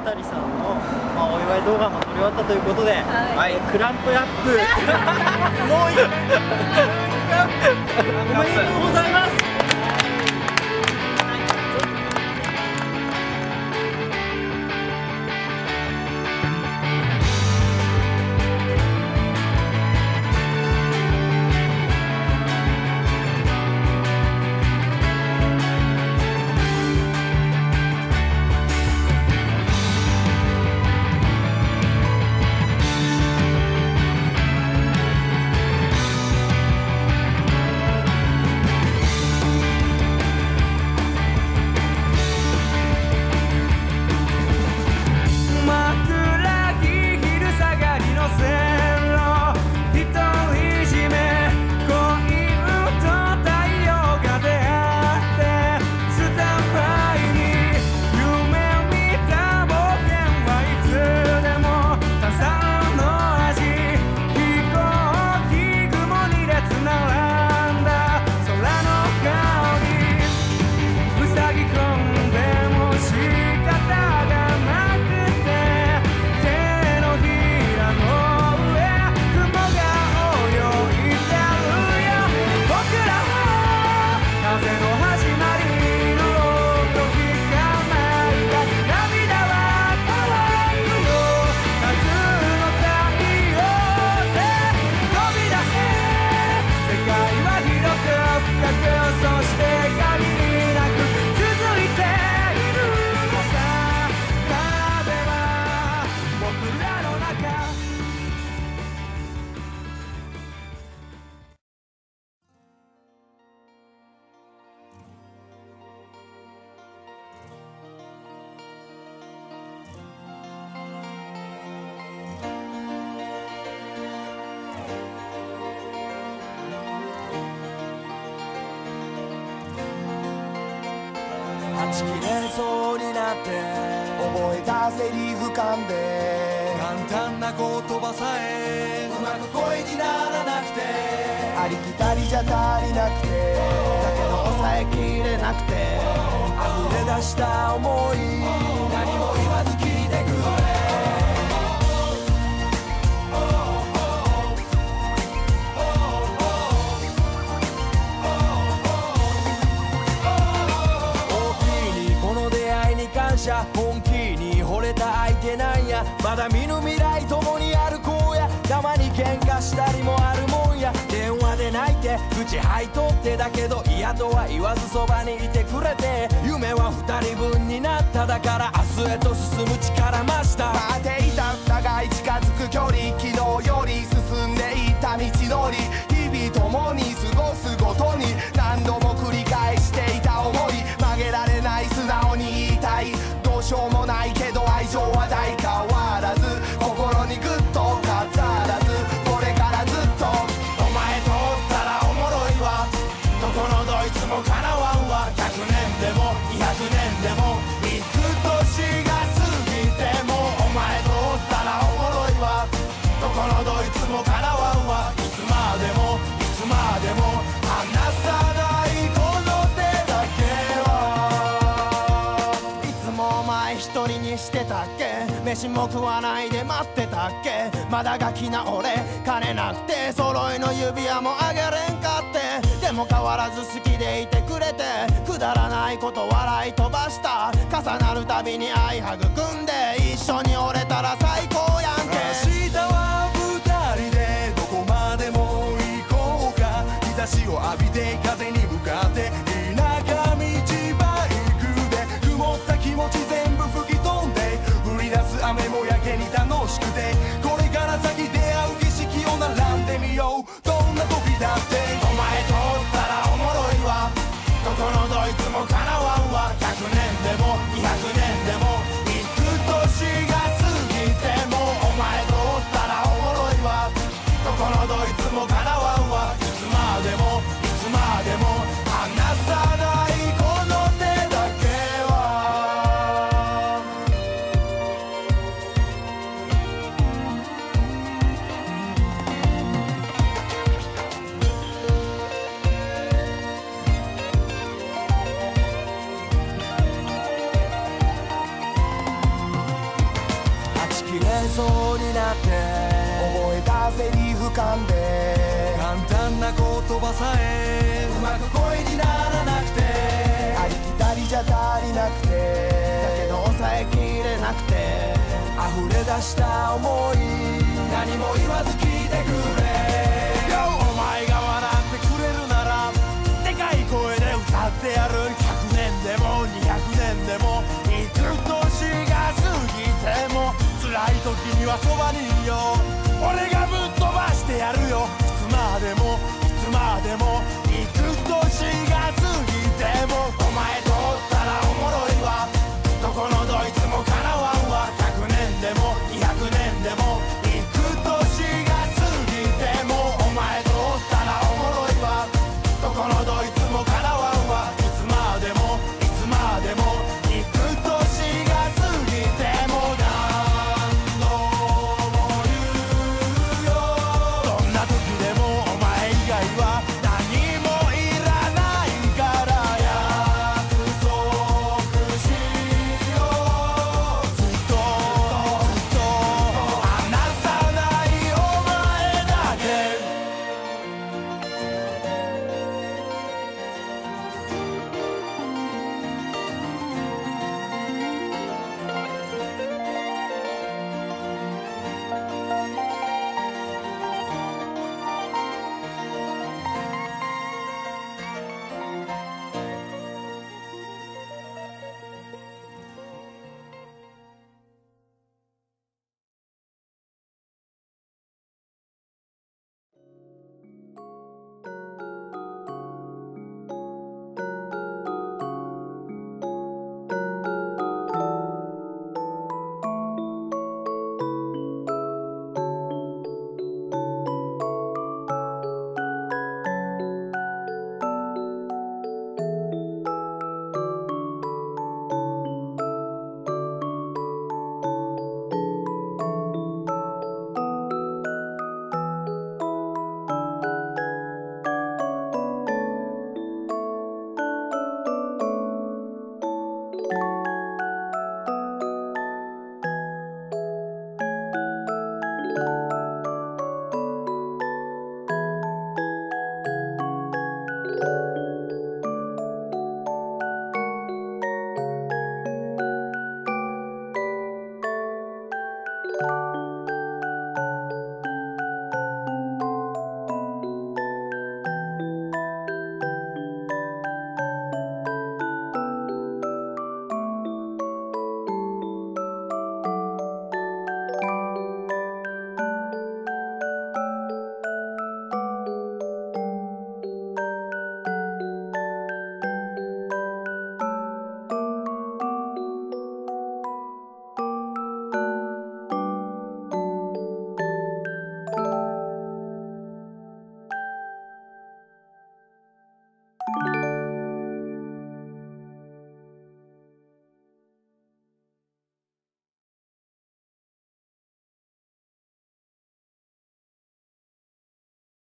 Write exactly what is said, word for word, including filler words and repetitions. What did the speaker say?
渡さんの、まあ、お祝い動画も撮り終わったということで、はい、クランプアップもういいおめでとうございます。 はちきれそうになって覚えたセリフ噛んで簡単な言葉さえうまく声にならなくてありきたりじゃ足りなくてだけど抑えきれなくて溢れ出した想い何も言わず聞いてくれ本気に惚れた相手なんやまだ見ぬ未来共に歩こうやたまに喧嘩したりもあるもんや電話で泣いて口吐いとってだけど嫌とは言わずそばにいてくれて夢は二人分になっただから明日へと進む力増した待っていた互い近づく距離昨日より進んでいった道のり日々共に過ごすごとに何度も繰り返していた想い曲げられない素直に言いたいどうしようもないけど愛情は相変わらず心にグッと飾らずこれからずっとお前とおったらおもろいわどこのどいつもかなわんわひゃくねんでもにひゃくねんでも幾年が過ぎてもお前とおったらおもろいわどこのどいつもかなわんわいつまでもいつまでも離さないこの手だけはいつもお前一人にしてたっけ飯も食わないで待ってたっけまだガキな俺金なくて揃いの指輪もあげれんかってでも変わらず好きでいてくれてくだらないこと笑い飛ばした重なるたびに愛育んで一緒に折れたら最高やんけ明日は二人でどこまでも行こうか日差しを浴びて風に向かって田舎道バイクで曇った気持ち全部吹き飛んで降り出す雨もやけに楽しくてこれから先出会う景色を並んでみようどんな時だってお前とおったらおもろいわどこのどいつもかなわんわひゃくねんでもにひゃくねんでも幾年が過ぎてもお前とおったらおもろいわどこのどいつもかなわんわいつまでもいつまでもセリフ噛んで簡単な言葉さえうまく声にならなくてありきたりじゃ足りなくてだけど抑えきれなくて溢れ出した思い何も言わず聞いてくれよお前が笑ってくれるならでかい声で歌ってやるひゃくねんでもにひゃくねんでもいく年が過ぎても辛い時にはそばに